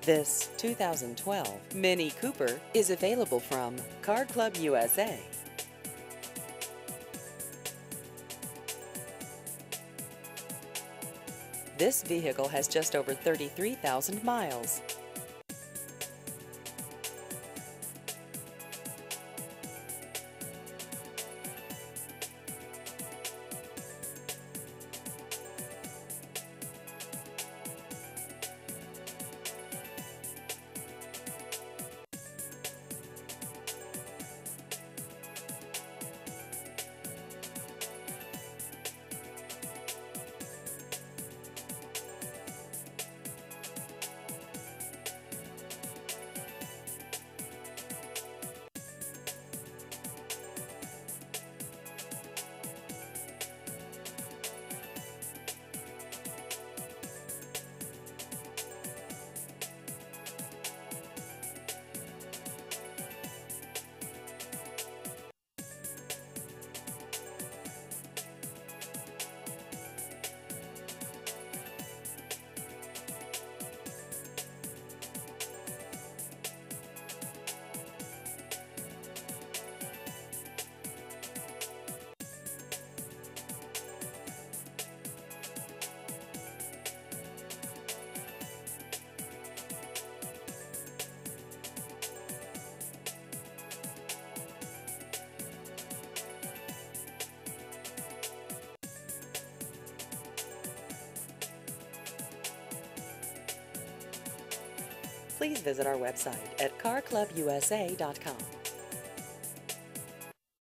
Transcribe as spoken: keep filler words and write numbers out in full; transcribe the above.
This two thousand twelve Mini Cooper is available from Car Club U S A. This vehicle has just over thirty-three thousand miles. Please visit our website at car club U S A dot com.